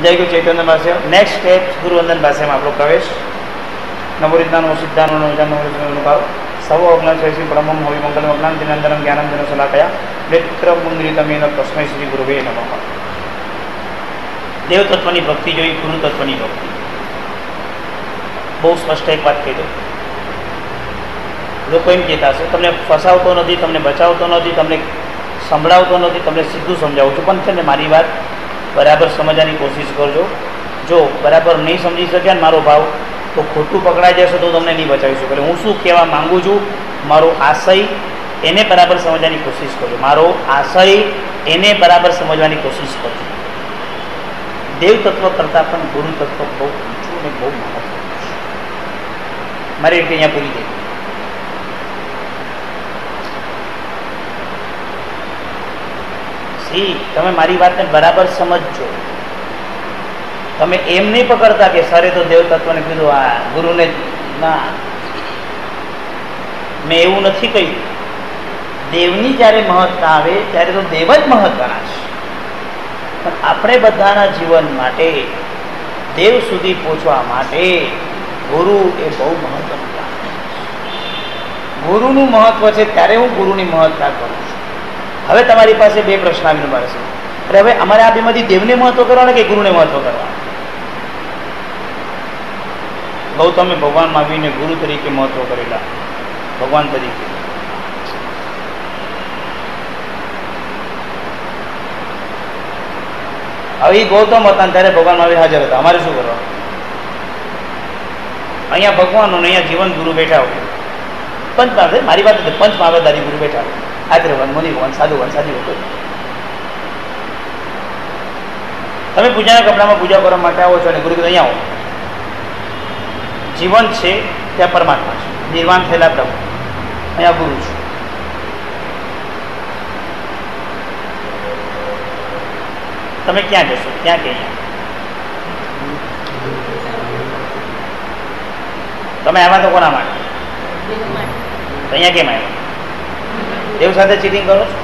સમજાઈ ગયું ચૈતન્ય ભાષ્ય. Next step ગુરુવંદન ભાષ્યમાં આપણો પ્રવેશ. નવોરિદ્ધાનો સિદ્ધાનો નવોરિદ્ધાનો સવ અગ્ન શ્રી બ્રહ્મમ હોય મંગલમ અજ્ઞાન દિનંદનમ જ્ઞાનમ જન સલાકયા નેત્ર મુંદ્રિતમેન તસ્મૈ શ્રી ગુરુવે નમઃ. દેવ તત્વની ભક્તિ જોઈ, ગુરુ તત્વની ભક્તિ. બહુ સ્પષ્ટ એક વાત કહી દઉં. લોકો એમ કહેતા હશે તમને ફસાવતો નથી, તમને બચાવતો નથી, તમને સંભળાવતો નથી, તમને સીધું સમજાવું છું, પણ છે ને મારી વાત બરાબર સમજવાની કોશિશ કરજો. જો બરાબર નહીં સમજી શક્યા ને મારો ભાવ તો ખોટું પકડાઈ જશે તો તમને નહીં બચાવી શકું. એટલે હું શું કહેવા માગું છું, મારો આશય એને બરાબર સમજવાની કોશિશ કરજો. મારો આશય એને બરાબર સમજવાની કોશિશ કરજો. દેવ તત્વ કરતાં પણ ગુરુ તત્વ બહુ ઊંચું અને બહુ મહત્વનું છે. મારી રીતે અહીંયા પૂરી થઈ. તમે મારી વાતને બરાબર સમજજો. તમે એમ નહીં પકડતા કે સરે તો દેવ તત્વને કીધું, આ ગુરુને ના, મેં એવું નથી કહ્યું. દેવની જ્યારે મહત્તા આવે ત્યારે તો દેવ જ મહત્વના છે. પણ આપણે બધાના જીવન માટે, દેવ સુધી પહોંચવા માટે ગુરુ એ બહુ મહત્વનું કામ છે. ગુરુનું મહત્વ છે ત્યારે હું ગુરુની મહત્તા કરું છું. હવે તમારી પાસે બે પ્રશ્ન આવીને મારે છે, અરે હવે અમારે આ બેમાંથી દેવને મહત્વ કરવાના કે ગુરુને મહત્વ કરવાના? ગૌતમે ભગવાન મહાવીરને ગુરુ તરીકે મહત્વ કરેલા, ભગવાન તરીકે. હવે એ ગૌતમ હતા ત્યારે ભગવાન મહાવીર હાજર હતા. અમારે શું કરવાનું? અહીંયા ભગવાન અને અહીંયા જીવન ગુરુ બેઠા હોય. પંચ મારી વાત પંચ મહાવતારી ગુરુ બેઠા હોય. આત્રેવન, મુનિવન, સાધુવન, સાધુવન. તમે પૂજાના કપડામાં પૂજા કરવા માટે આવો છો અને ગુરુ અહીંયા આવો. જીવન છે ત્યાં પરમાત્મા છે, નિર્વાણ થયેલા પ્રભુ, અહીંયા ગુરુ છે. તમે ક્યાં જશો? ક્યાં કે અહીંયા? તમે આવ્યા તો કોના માટે? અહીંયા કેમ આવ્યા? દેવ સાથે ચીટિંગ કરો છો?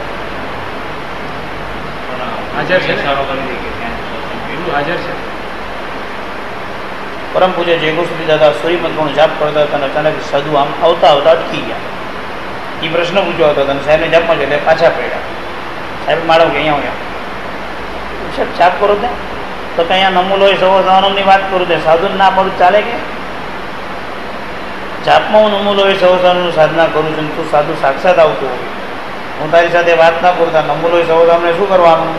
હાજર છે, હાજર છે. પરમ પૂજ્ય જય ગોસ્વામી દાદા સૂર્યમંત્રનો જાપ કરતા હતા અને અચાનક સાધુ આમ આવતા આવતા અટકી ગયા. એ પ્રશ્ન પૂછ્યો હતો અને સાહેબને જાપમાં છે એટલે પાછા પડ્યા. સાહેબ માળો કે અહીંયા સાહેબ જાપ કરો તે તો કે અહીંયા નમૂલો હોય સવસાનમની વાત કરું તે સાધુ ના પડું ચાલે કે? જાપમાં હું નમૂલો હોય સવસાનનું સાધના કરું છું, તું સાધુ સાક્ષાત આવતું હોય, હું તારી સાથે વાત ના કરતા નમૂલો હોય સવસાનને શું કરવાનું?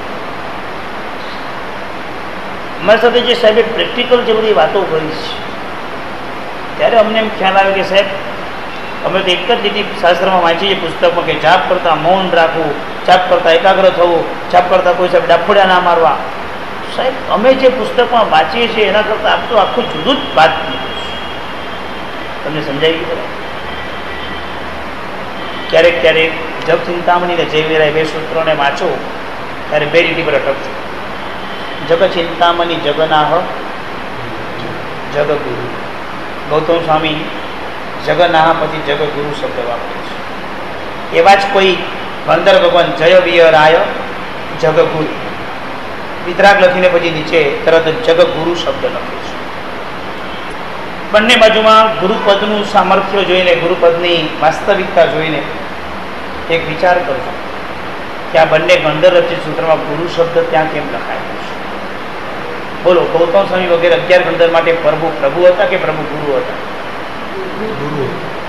અમારી સાથે જે સાહેબે પ્રેક્ટિકલ જે બધી વાતો કરી છે ત્યારે અમને એમ ખ્યાલ આવે કે સાહેબ અમે તો એક જ લીટી શાસ્ત્રમાં વાંચીએ પુસ્તકમાં કે જાપ કરતાં મૌન રાખવું, જાપ કરતાં એકાગ્ર થવું, જાપ કરતાં કોઈ સાહેબ ડાફોડા ના મારવા. સાહેબ અમે જે પુસ્તકમાં વાંચીએ છીએ એના કરતાં આપ તો આખું જુદું જ વાત તમને સમજાવી ગયું. ક્યારેક ક્યારેક જપ ચિંતામણી ને જય વીરાય બે સૂત્રોને વાંચો ત્યારે બે લીટી પર અટકજો. જગ ચિંતામણી જગનાહ જગગુરુ. ગૌતમ સ્વામી જગનાહ પછી જગગુરુ શબ્દ વાપરે છે. એવા જ કોઈ ગંધર ભગવાન જય વિયરાય જગગુરુ વિતરાગ લખીને પછી નીચે તરત જગગુરુ શબ્દ લખે છે. બંને બાજુમાં ગુરુપદનું સામર્થ્ય જોઈને, ગુરુપદની વાસ્તવિકતા જોઈને એક વિચાર કરજો કે આ બંને ગંધર રચિત સૂત્રમાં ગુરુ શબ્દ ત્યાં કેમ લખાયેલો છે? બોલો, ગૌતમ સ્વામી વગેરે 11 ગંધર માટે પ્રભુ પ્રભુ હતા કે પ્રભુ ગુરુ હતા? ગુરુ.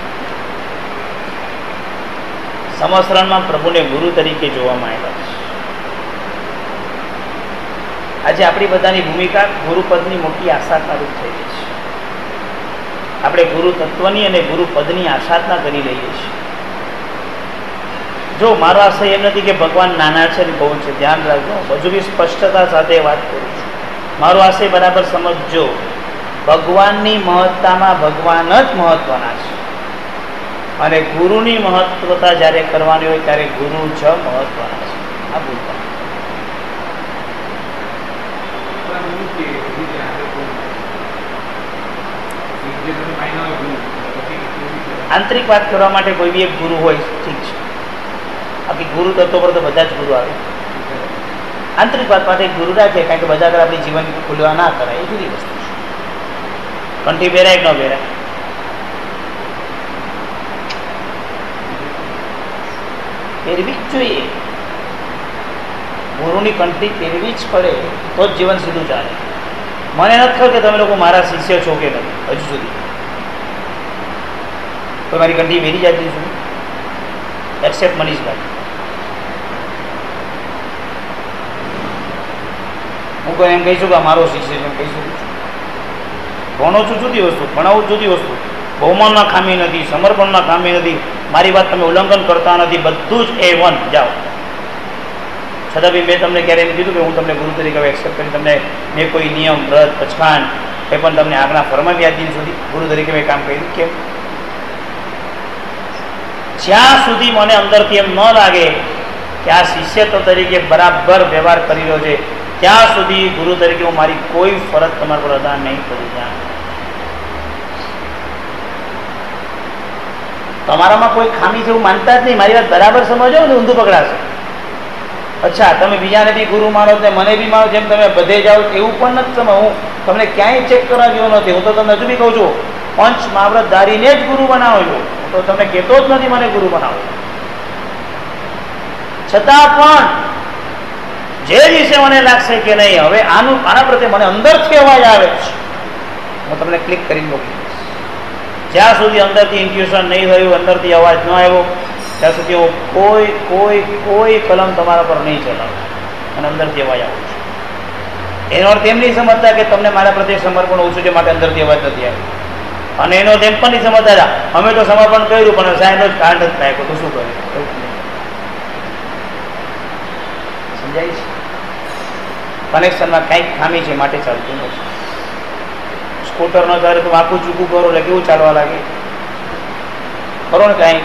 સમસ્રણમાં પ્રભુને ગુરુ તરીકે જોવામાં આવ્યા છે. આજે આપણી બધાની ભૂમિકા ગુરુપદની મોટી આસાધના રૂપ થઈ ગઈ છે. આપણે ગુરુ તત્વની અને ગુરુપદની આસાધના કરી લઈએ છીએ. જો મારો આશય એમ નથી કે ભગવાન નાના છે ને બહુ છે, ધ્યાન રાખજો, હજુ બી સ્પષ્ટતા સાથે વાત કરું છું. મારો આશય બરાબર સમજજો. ભગવાનની મહત્તામાં ભગવાન જ મહત્વના છે અને ગુરુની મહત્વતા જ્યારે કરવાની હોય ત્યારે ગુરુ જ મહત્વના છે. આ ભૂલતા આંતરિક વાત કરવા માટે કોઈ બી એક ગુરુ હોય ઠીક છે. બાકી ગુરુ તત્વ પર તો બધા જ ગુરુ આવે. આંતરિક વાત માટે ગુરુ રાખે, કારણ કે બધા આગળ આપણી જીવન ખુલવા ના કરાય, એ જુદી વસ્તુ છે. કંઠી પહેરાય કે ન પહેરાય, પહેરવી જ જોઈએ. ગુરુની કંઠી પહેરવી જ પડે, તો જ જીવન સીધું ચાલે. મને નથી ખબર કે તમે લોકો મારા શિષ્ય છો કે નથી હજુ સુધી. કોઈ મારી કંઠી પહેરી જતી છું એક્સેપ્ટ મનીષભાઈ. હું કોઈ એમ કહીશું કે મારો શિષ્ય છે એમ કહી શકું છું? ભણો છું જુદી વસ્તુ, ભણાવું જુદી વસ્તુ. બહુમાનમાં ખામી નથી, સમર્પણમાં ખામી નથી, મારી વાત તમે ઉલ્લંઘન કરતા નથી, બધું જ A1. જાઓ. છતાં બી મેં તમને ક્યારે એમ કીધું કે હું તમને ગુરુ તરીકે એક્સેપ્ટ કરી, તમને મેં કોઈ નિયમ, વ્રત, પચખાન એ પણ તમને આજ્ઞા ફરમાવી આજ દિન સુધી ગુરુ તરીકે મેં કામ કર્યું? કેમ? જ્યાં સુધી મને અંદરથી એમ ન લાગે કે આ શિષ્યત્વ તરીકે બરાબર વ્યવહાર કરી રહ્યો છે, ત્યાં સુધી ગુરુ તરીકે હું મારી કોઈ ફરજ તમારા પર અદા નહીં કરું. ત્યાં તમારામાં કોઈ ખામી છે એવું માનતા જ નહીં. મારી વાત બરાબર સમજો ને, ઊંધું પકડાશે. અચ્છા, તમે બીજાને બી ગુરુ માનો ને મને બી માનો, જેમ તમે બધે જાઓ એવું પણ નથી સમજ. હું તમને ક્યાંય ચેક કરવા જેવો નથી. હું તો તમને હજુ બી કહું છું, પંચ મહાવ્રતધારીને જ ગુરુ બનાવો છો. તો તમને કહેતો જ નથી મને ગુરુ બનાવો. છતાં પણ જે વિશે મને લાગશે કે નહીં હવે આના પ્રત્યે મને અંદરથી અવાજ આવે છે, હું તમને ક્લિક કરીને મોકલી દઈશ. જ્યાં સુધી અંદરથી ઇન્ટ્યુશન નહીં થયું, અંદરથી અવાજ ન આવ્યો, ત્યાં સુધી હું કોઈ કલમ તમારા પર નહીં ચલાવું અને અંદરથી અવાજ આવું છું. એનો અર્થ એમ નહીં સમજતા કે તમને મારા પ્રત્યે સમર્પણ ઓછું છે માટે અંદરથી અવાજ નથી આવ્યો. અને એનો તેમ પણ નહીં સમજતા અમે તો સમર્પણ કર્યું પણ સાહેબનો જ કાંડ જ થાય તો શું કરે. સમજાય છે? કનેક્શનમાં કંઈક ખામી છે માટે ચાલતું નથી. સ્કૂટર ન ચાલે તો આખું ચૂકું કરો એટલે કેવું ચાલવા લાગે? કરો ને કાંઈ.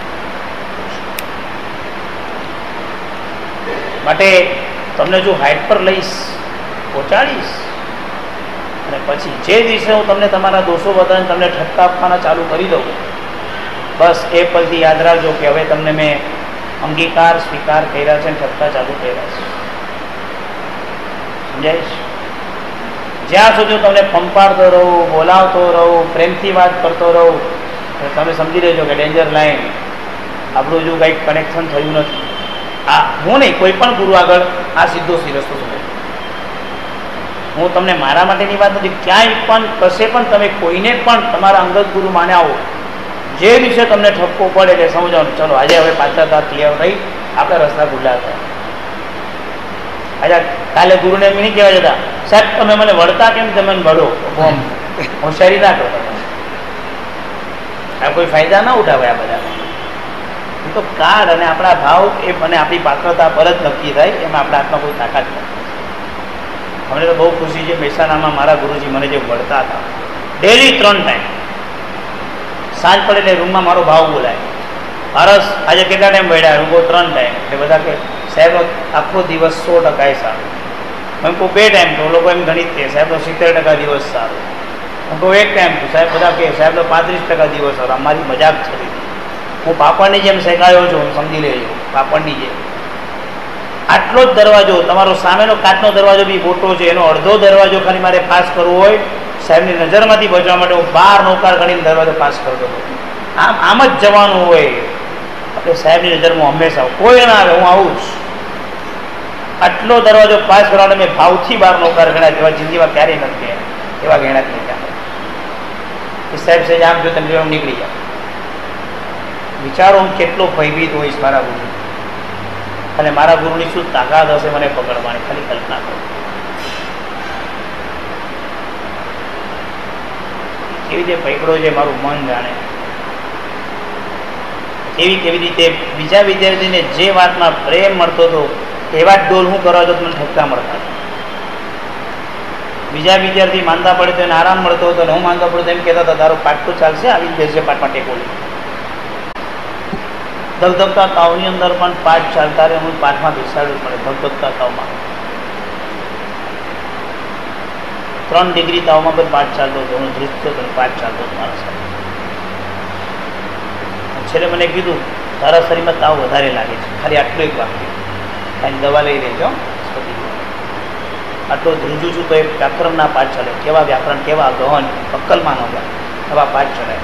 માટે તમને જો હાઈટ પર લઈશ, પહોંચાડીશ, અને પછી જે દિવસે હું તમને તમારા દોષો બતાવીને તમને ઠપકા આપવાના ચાલુ કરી દઉં, બસ એ પછી યાદ રાખજો કે હવે તમને મેં અંગીકાર સ્વીકાર કર્યા છે અને ઠપકા ચાલુ કર્યા છે. સમજાય છે? જ્યાં સુધી હું તમને પંપાડતો રહું, બોલાવતો રહું, પ્રેમથી વાત કરતો રહું, તમે સમજી લેજો કે ડેન્જર લાઈન, આપણું જો કંઈક કનેક્શન થયું નથી. આ હું નહીં, કોઈ પણ ગુરુ આગળ આ સીધો રસ્તો સમજો. હું તમને મારા માટેની વાત નથી, ક્યાંય પણ કશે પણ તમે કોઈને પણ તમારા અંગત ગુરુ માને આવો, જે દિવસે તમને ઠપકો પડે એટલે સમજાવવાનું ચલો આજે હવે પાછળ ક્લિયર થઈ, આપણે રસ્તા ખુલ્લા હતા. અચ્છા, કાલે ગુરુને એમ નહીં કહેવા જતા સાહેબ તમે મને વળતા કેમ, તમે મને વળો, હોશિયારી ના કરો. આ કોઈ ફાયદા ના ઉઠાવે આ બધા. તો કાર્ડ અને આપણા ભાવ એ અને આપણી પાત્રતા પર જ નક્કી થાય, એમાં આપણા હાથમાં કોઈ તાકાત નથી. અમને તો બહુ ખુશી છે, મહેસાણામાં મારા ગુરુજી મને જે વળતા હતા ડેલી 3 ટાઈમ, સાંજ પડે એટલે રૂમમાં મારો ભાવ બોલાય, પારસ આજે કેટલા ટાઈમ વળ્યા? હું કહું 3 ટાઈમ. એટલે બધા કે સાહેબનો આખો દિવસ 100% સારો. હું કહું 2 ટાઈમ, તો લોકો એમ ગણિત કે સાહેબનો 70% દિવસ સારો. હું કહું 1 ટાઈમ, તો સાહેબ બધા કે સાહેબનો 35% દિવસ સારો. અમારી મજાક ચડી. હું પાપડની જેમ શેકાયો છું, સમજી લેજો, પાપડની જેમ. આટલો જ દરવાજો, તમારો સામેનો કાચનો દરવાજો બી મોટો છે, એનો અડધો દરવાજો ખાલી મારે પાસ કરવો હોય, સાહેબની નજરમાંથી બચવા માટે હું 12 નૌકાર ગણીને દરવાજો પાસ કરતો હતો. આમ જ જવાનું હોય આપણે સાહેબની નજરમાં હંમેશા. કોઈ ના આવે, હું આવું જ. આટલો દરવાજો પાસ કરવાનો મેં ભાવથી 12 નૌકાર ગણ્યા, એવા જિંદગીમાં ક્યારેય નથી ગયા, એવા ગણ્યા જ નહીં. એ સાહેબ સાહેબ આમ જો તમે નીકળી જાય. વિચારો હું કેટલો ભયભીત હોઈશ મારા ગુરુ, અને મારા ગુરુની શું તાકાત હશે મને પકડવાની, ખાલી કલ્પના કરો. કેવી રીતે પકડો છે મારું મન જાણે. કેવી રીતે બીજા વિદ્યાર્થીને જે વાતમાં પ્રેમ મળતો હતો એવા જ ડોલ હું કરવા જો મને ઠપકા મળતા. બીજા વિદ્યાર્થી માંદા પડે તો એને આરામ મળતો હતો, અને હું માંદા પડતો એમ કહેતા હતા તારો પાઠ તો ચાલશે, આવી જ બેસશે પાઠમાં ટેકો લે. ધગધગતા તાવની અંદર પણ પાઠ ચાલતા રહે, હું પાઠમાં બેસાડવું પડે ધગધગતા તાવમાં. 3 ડિગ્રી તાવમાં પણ પાઠ ચાલતો હતો, હું ધ્રુજતો હતો, પાઠ ચાલતો હતો મારા સાથે. છેલ્લે મને કીધું તારા શરીરમાં તાવ વધારે લાગે છે, ખાલી આટલું એક વાક્ય, કાંઈ દવા લઈ લેજો. આટલો ધ્રુજું છું તો એ વ્યાકરણના પાઠ ચાલે, કેવા વ્યાકરણ, કેવા ગહન, અક્કલમાં ન જાય એવા પાઠ ચડાય.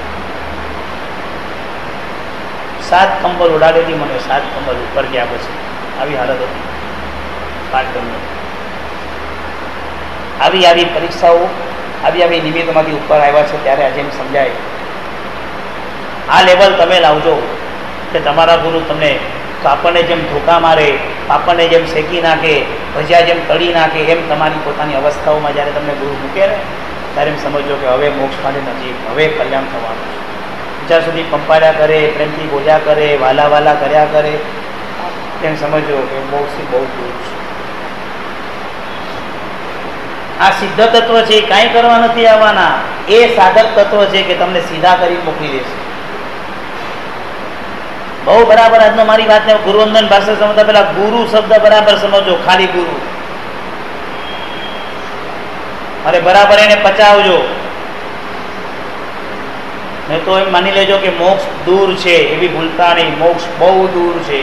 7 કંબલ ઉડાડેલી મને, 7 કંબલ ઉપર ગયા પછી આવી હાલત હતી પાઠની. આવી પરીક્ષાઓ, આવી નિમિત્તમાંથી ઉપર આવ્યા છે ત્યારે આજે એમ સમજાય આ લેવલ તમે લાવજો કે તમારા ગુરુ તમને આપણને જેમ ધોકા મારે, આપણને જેમ શેકી નાખે, ભજીયા જેમ તળી નાખે, એમ તમારી પોતાની અવસ્થાઓમાં જ્યારે તમને ગુરુ મૂકે ને ત્યારે એમ સમજો કે હવે મોક્ષ માટે નજીક, હવે કલ્યાણ થવાનું છે. જ્યાં સુધી પંપાડ્યા કરે, પ્રેમથી બોલ્યા કરે, વાલા વાલા કર્યા કરે, તેમ સમજો કે મોક્ષથી બહુ દૂર છે. આ સિદ્ધ તત્વ છે, કાંઈ કરવા નથી આવવાના. એ સાધક તત્વ છે કે તમને સીધા કરી મોકલી દેશે. બહુ બરાબર આજનો મારી વાતને ગુરુવંદન ભાષા સમજતા પેલા ગુરુ શબ્દ બરાબર સમજો, ખાલી ગુરુ, અને બરાબર એને પચાવજો. નહીં તો એમ માની લેજો કે મોક્ષ દૂર છે, એવી ભૂલતા નહીં. મોક્ષ બહુ દૂર છે.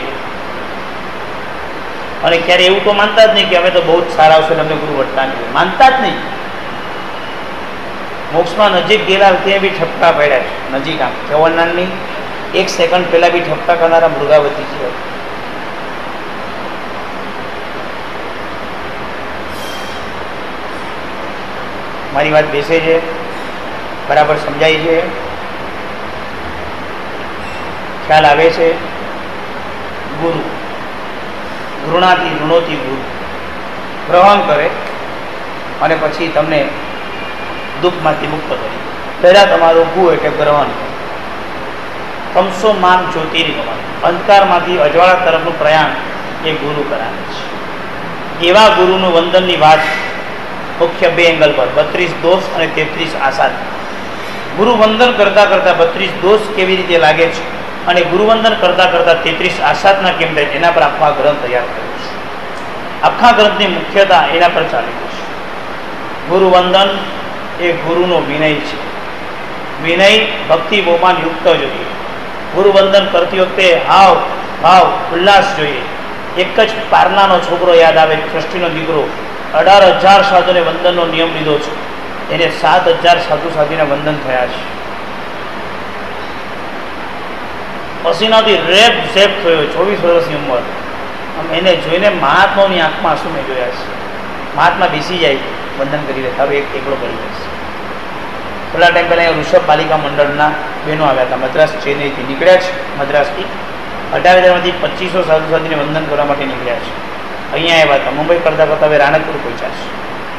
અને ક્યારે એવું તો માનતા જ નહીં કે અમે તો બહુ જ સારા આવશે, અમને ગુરુ વટતા નહીં, માનતા જ નહીં. મોક્ષમાં નજીક ગયેલા ત્યાં બી ઠપકા પડ્યા છે. નજીક આમ જવાનાની 1 સેકન્ડ પહેલા બી ઠપકા કરનારા મૃગાવતી છે. મારી વાત બેસે છે, બરાબર સમજાય છે, ખ્યાલ આવે છે. ગુરુ ઘૃણાથી ઋણોથી ગુરુ ગ્રહણ કરે અને પછી તમને દુઃખમાંથી મુક્ત કરે. પહેલાં તમારું ગુ એટલે ગ્રહણ કરે. તમસો માન જ્યોતિર્ગમન, અંધકારમાંથી અજવાળા તરફનું પ્રયાણ એ ગુરુ કરાવે છે. એવા ગુરુનું વંદનની વાત મુખ્ય 2 એંગલ પર, 32 દોષ અને 33 આસાદ. ગુરુ વંદન કરતાં કરતાં 32 દોષ કેવી રીતે લાગે છે અને ગુરુવંદન કરતાં કરતાં 33 આસાદના કેમ થાય એના પર આખા ગ્રંથ તૈયાર કર્યો છે. આખા ગ્રંથની મુખ્યતા એના પર ચાલી છે. ગુરુવંદન એ ગુરુનો વિનય છે. વિનય ભક્તિ બહુમાન યુક્ત જોઈએ. ગુરુવંદન કરતી વખતે હાવ ભાવ ઉલ્લાસ જોઈએ. એક જ પારનાનો છોકરો યાદ આવે, ટ્રસ્ટીનો દીકરો, 18,000 સાધુને વંદનનો નિયમ લીધો છે, એને 7,000 સાધુ સાધીને વંદન થયા છે. પસીનાથી રેપ ઝેપ થયો, 24 વર્ષની ઉંમર. આમ એને જોઈને મહાત્માઓની આંખમાં આંસુ મેં જોયા છે. મહાત્મા બેસી જાય, વંદન કરી લેતા, હવે એકલો કરી જશે. થોડા ટાઈમ પહેલાં અહીંયા ઋષભ બાલિકા મંડળના બહેનો આવ્યા હતા, મદ્રાસ ચેન્નઈથી નીકળ્યા છે. મદ્રાસથી 18,000માંથી 2500 સાધુ સાધીને વંદન કરવા માટે નીકળ્યા છે. અહીંયા આવ્યા હતા, મુંબઈ કરતાં કરતાં હવે રાણકપુર પહોંચ્યા છે.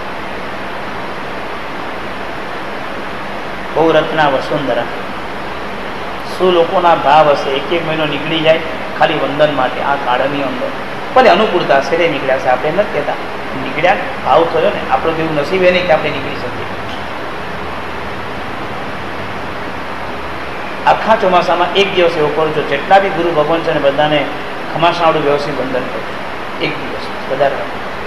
બહુ રત્ના વસુંધરા. શું લોકોના ભાવ હશે, 1 મહિનો નીકળી જાય ખાલી વંદન માટે. આ કાળની અંદર ભલે અનુકૂળતા હશે રે નીકળ્યા છે, આપણે નથી કહેતા, નીકળ્યા ભાવ થયો ને. આપણું એવું નસીબ એ નહીં કે આપણે નીકળી શકીએ. આખા ચોમાસામાં 1 દિવસ એવો કરજો, જેટલા બી ગુરુ ભગવાન છે ને બધાને ખમાસણાવાળું વ્યવસ્થિત વંદન કરજો. 1 દિવસ વધારે.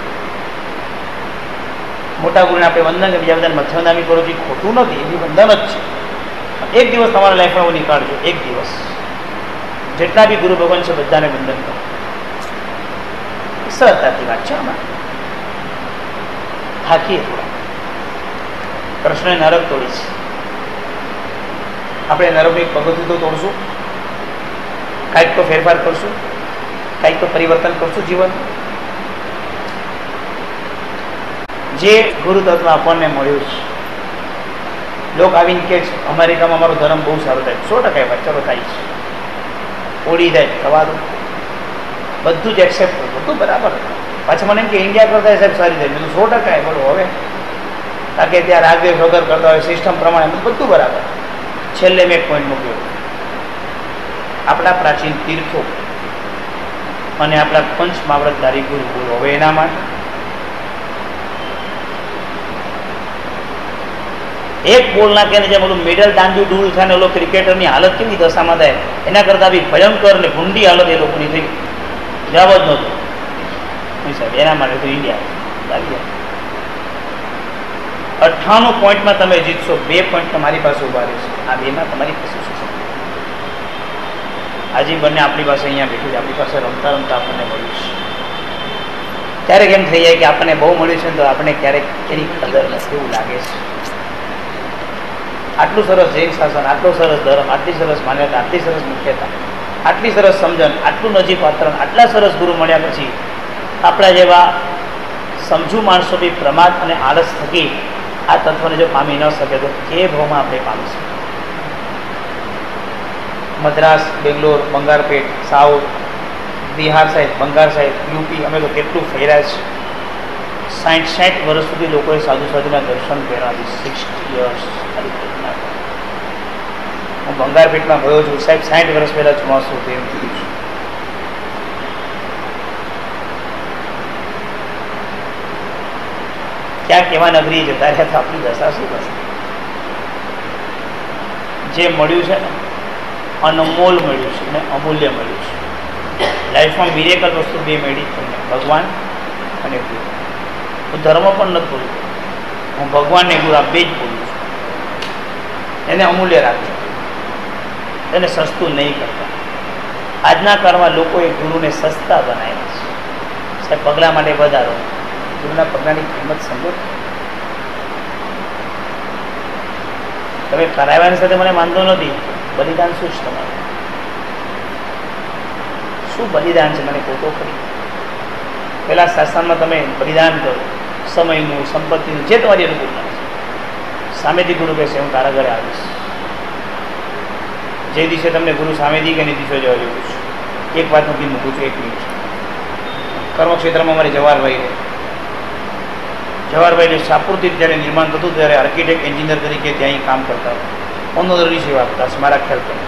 મોટા ગુરુને આપણે વંદન કે બીજા બધાને મથ્યવંદામી કરો છો, ખોટું નથી, એ બી વંદન જ છે. 1 દિવસ તમારા લાઈફમાં એવું નીકાળજો. 1 દિવસ જેટલા બી ગુરુ ભગવાન છે બધાને વંદન કરો. સરળતાથી વાત છે. આમાં થાકીએ થોડા. કૃષ્ણએ નરક તોડી છે, આપણે નરકની પગથિયું તો તોડશું, કાંઈક તો ફેરફાર કરશું, કાંઈક તો પરિવર્તન કરશું જીવન. જે ગુરુ તત્વ આપણને મળ્યું છે, લોક આવીને કે અમેરિકામાં અમારો ધર્મ બહુ સારો થાય, 100% એ વાત ચાલો થાય છે, ઓળી જાય થવા દો, બધું જ એક્સેપ્ટ કરું, બધું બરાબર. પાછું મને એમ કે ઇન્ડિયા કરતા સાહેબ સારી થાય, બધું 100% બોલો હવે, કારણ કે ત્યાં રાગદેવ વગર કરતા હોય સિસ્ટમ પ્રમાણે બધું બરાબર. છેલ્લે મેં એક પોઈન્ટ મૂક્યો, આપણા પ્રાચીન તીર્થો અને આપણા પંચ માવરતધારી ગુરુ ગુરુ, હવે એના માટે એક બોલ નાખે ને જેમ ઓલું મેડલ દાંડુ ડૂલ થાય ને ઓલો ક્રિકેટરની હાલત કેવી દશામાં થાય, એના કરતાં બી ભયંકર ને ભૂંડી હાલત એ લોકોની થઈ. જવાબ જ નહોતો સાહેબ. એના માટે તો ઇન્ડિયા 98 પોઈન્ટમાં તમે જીતશો, 2 પોઈન્ટ તમારી પાસે ઉભા રહેશે. આ 2માં તમારી પાસે શું છે? આજે બંને આપણી પાસે અહીંયા બેઠું છે, આપણી પાસે રમતા રમતા આપણને મળ્યું છે. ક્યારેક એમ થઈ જાય કે આપણને બહુ મળ્યું છે તો આપણે ક્યારેક એની કદર નથી એવું લાગે છે. આટલું સરસ જૈન શાસન, આટલો સરસ ધર્મ, આટલી સરસ માન્યતા, આટલી સરસ મુખ્યતા, આટલી સરસ સમજણ, આટલું નજીક આચરણ, આટલા સરસ ગુરુ મળ્યા પછી આપણા જેવા સમજુ માણસો બી પ્રમાદ અને આળસ થકી આ તત્વને જો પામી ન શકે તો એ ભાવમાં આપણે પામીશું. Madras, Bangalore, Bangarpet, south, Bihar side, Bengal side, UP અમે તો કેટલું ફેર્યા છે. 60 વર્ષ સુધી લોકોએ સાધુ સાધુના દર્શન કર્યા. 60 યર્સ. હું બંગારપેટમાં ગયો છું સાહેબ, 60 વર્ષ પહેલાં ચોમાસું હતું એમ કીધું છું. ક્યાંક એવા નગરી જતા રહ્યા તો આપણી દશા શું થશે? જે મળ્યું છે ને અનમોલ મળ્યું છે ને અમૂલ્ય મળ્યું છે. લાઈફમાં મિરેકલ વસ્તુ બે મળી તમને, ભગવાન અને ગુરુ. હું ધર્મ પણ નથી બોલું, હું ભગવાનને ગુરુ આ બે જ બોલું છું. એને અમૂલ્ય રાખજો, એને સસ્તું નહીં કરતા. આજના કાળમાં લોકોએ ગુરુને સસ્તા બનાવ્યા છે. સાહેબ પગલા માટે વધારો, ગુરુના પગલાની કિંમત સમજો. તમે કરાવ્યાની સાથે મને વાંધો નથી, બલિદાન શું છે તમારું? શું બલિદાન છે મને કહો તો ખરી. પહેલાં શાસનમાં તમે બલિદાન કરો, સમયનું, સંપત્તિનું, જે તમારી અનુકૂળતા છે. સામેથી ગુરુ કહેશે હું તારા ઘરે આવીશ. જે દિવસે તમને ગુરુ સામેથી કે એની દિવસે જવા જેવું છે. એક વાત મૂકી મૂકું છું, 1 મિનિટ. કર્મક્ષેત્રમાં અમારે જવાહરભાઈને શાહપુરથી જ્યારે નિર્માણ થતું ત્યારે આર્કિટેક્ટ એન્જિનિયર તરીકે ત્યાં કામ કરતા હતા. ઓનોદરની સેવા કરતા મારા ખ્યાલ પર.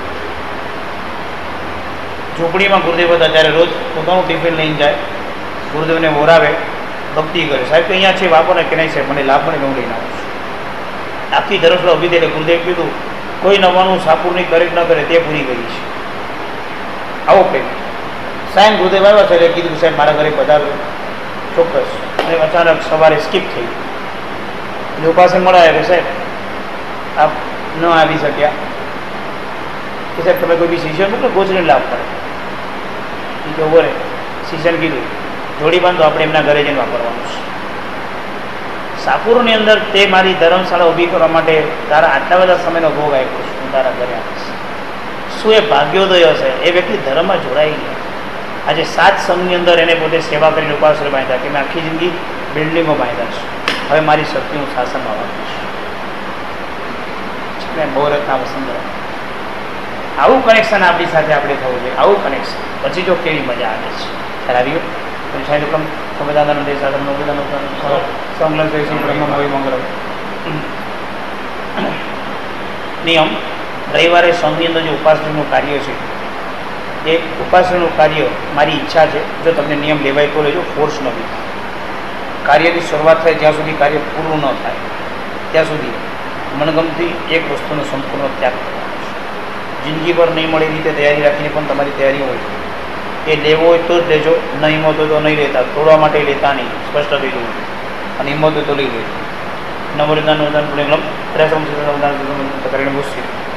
ઝૂંપડીમાં ગુરુદેવ હતા ત્યારે રોજ પોતાનું ટિફિન લઈને જાય, ગુરુદેવને ઓરાવે, ભક્તિ કરે. સાહેબ કે અહીંયા છે વાપરો કે નહીં સાહેબ, મને લાભ મળે હું લઈને આવું છું. આખી ધરસડા ઊભી થઈ. ગુરુદેવ કીધું કોઈ નવાનું શાહપુરની કરેક્ટ ન કરે તે પૂરી કરી છે. આવો પ્રેમ. સાહેબ ગુરુદેવ આવ્યા છે એટલે કીધું સાહેબ મારા ઘરે પધારો. ચોક્કસ. અને અચાનક સવારે સ્કીપ થઈ એટલે ઉપાસે મળાય કે સાહેબ આપ ન આવી શક્યા કે સાહેબ તમે કોઈ બી શિષ્ય મોકલો ગોચરીને લાભ પડે. એ તો બોલે શિષ્યને કીધું જોડી બાંધો, આપણે એમના ઘરે જઈને વાપરવાનું છે. શાહપુરની અંદર તે મારી ધર્મશાળા ઊભી કરવા માટે તારા આટલા બધા સમયનો ભોગ આપ્યો છે, હું તારા ઘરે આવીશ. શું એ ભાગ્યોદય હશે? એ વ્યક્તિ ધર્મમાં જોડાઈ ગયા. આજે 7 સંઘની અંદર એને પોતે સેવા કરીને ઉપાશ્રય બાંધ્યા કે મેં આખી જિંદગી બિલ્ડિંગો બાંધ્યા છે, હવે મારી શક્તિ હું શાસનમાં વાપરીશ. બહુરત્ના વસંત. આવું કનેક્શન આપણી સાથે આપણે થવું જોઈએ. આવું કનેક્શન પછી જો કેવી મજા આવે છે. ખ્યાલ આવ્યો? સાહેબ હુકમ સંવેદાનંદ દેશાદમ નવદાન સંગ્લન શ્રી બ્રહ્મ મંગળ. નિયમ રવિવારે સંઘની અંદર જે ઉપાસનાનું કાર્ય છે એ ઉપાસનાનું કાર્ય મારી ઈચ્છા છે, જો તમને નિયમ લેવાય તો લેજો, ફોર્સ નથી. કાર્યની શરૂઆત થાય જ્યાં સુધી કાર્ય પૂરું ન થાય ત્યાં સુધી મનગમતી એક વસ્તુનો સંપૂર્ણ ત્યાગ કરવાનો છે. જિંદગીભર નહીં મળે એ રીતે તૈયારી રાખીને પણ તમારી તૈયારી હોય એ લેવો હોય તો જ લેજો, ન હિંમત હોય તો નહીં લેતા. તોડવા માટે લેતા નહીં, સ્પષ્ટ થઈ જવું. અને હિંમત હોય તો લઈ લેજો. નવરદાન વરદાન પુણ્યમ ત્રેસમ કરીને પૂછશે